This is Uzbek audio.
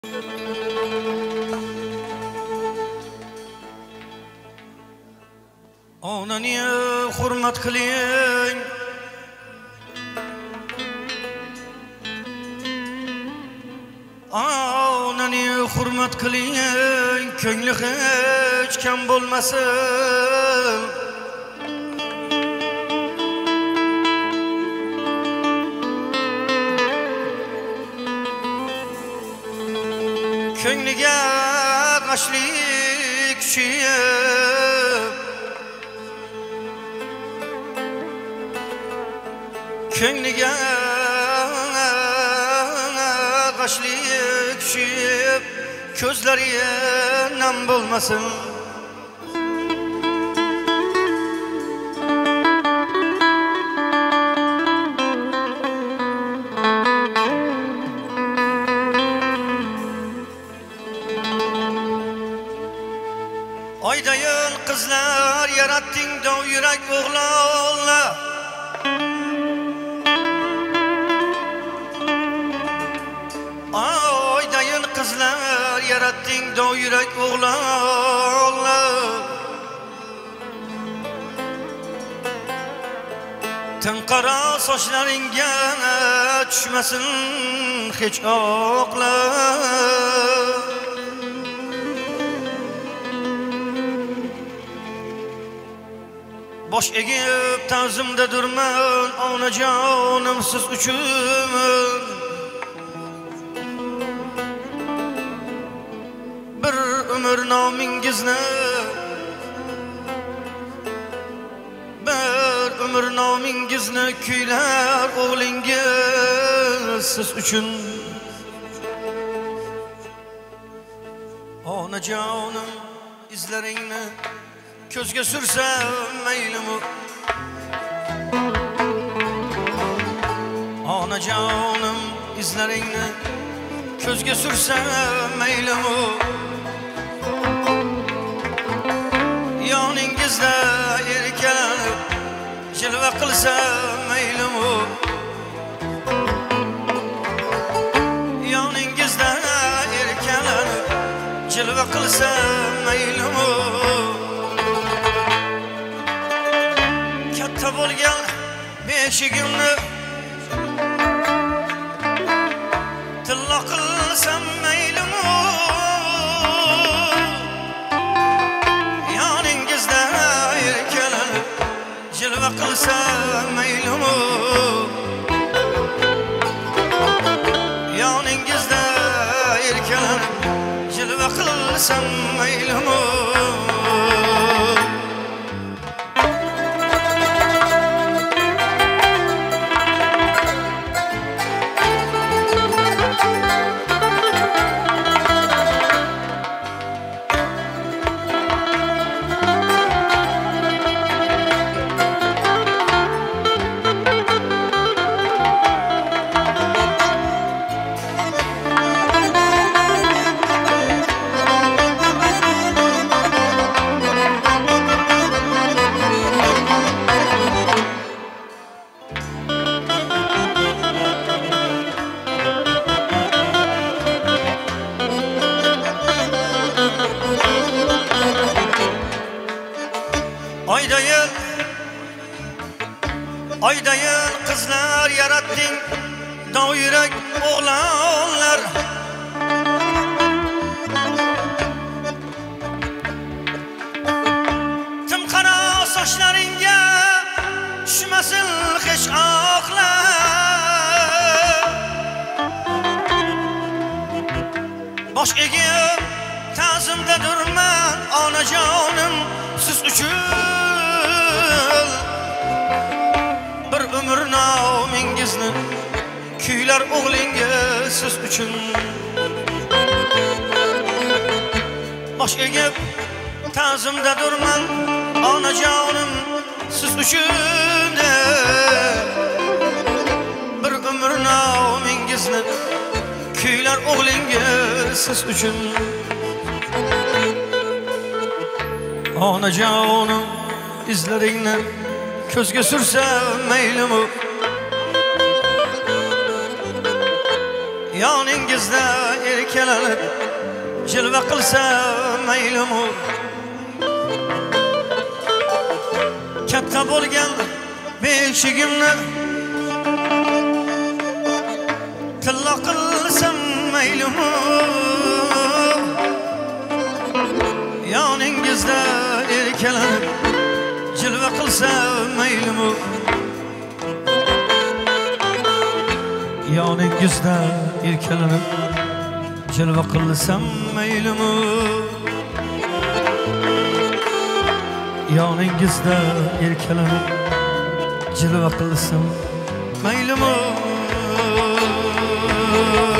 Onani hurmat qiling, onani hurmat qiling, ko'ngli hech kam bo'lmasin. Ko'ngliga g'ashlik kuchiyib, ko'ngliga g'ashlik kuchiyib, ko'zlari nam bo'lmasin. Oydayin qizlar yaratding dov yurak o'g'lonlar. Oydayin qizlar yaratding dov yurak o'g'lonlar. Tinqaro sochlaringga tushmasin hech oqlar. Bosh egib ta'zimda durman, onajonim siz uchun. Bir umr nomingizni, bir umr nomingizni kuylar o'g'lingiz siz uchun. Onajonim izlaringni ko'zga sursam maylimi? Onajonim izlaringni ko'zga sursam maylimi? Yoningizda erkalanib jilva qilsam maylimi? Yoningizda erkalanib jilva qilsam maylimi? Katta bo'lgan beshigimni tillo qilsam maylimi? Yoningizda erkalanib jilva qilsam maylimi? Yoningizda erkalanib jilva qilsam maylimi? Oydayin qizlar yaratding dov yurak o'g'lonlar. Timqaro sochlaringga tushmasin hech oqlar. Bosh egib ta'zimda durman, onajonim siz uchun. Bir umr nomingizni kuylar o'g'lingiz siz uchun. Bosh egib ta'zimda durman, onajonim siz uchun. Bir umr nomingizni kuylar o'g'lingiz siz uchun. Onajonim izlaringni ko'zga sursam maylimi? yoningizda erkalanib jilva qilsam maylimu katta bo'lgan beshigimni tilla qilsam maylimu yoningizda erkalanib jilva qilsam maylimu yoningizda erkalanib jilva qilsam maylimu yoningizda erkalanib jilva qilsam maylimu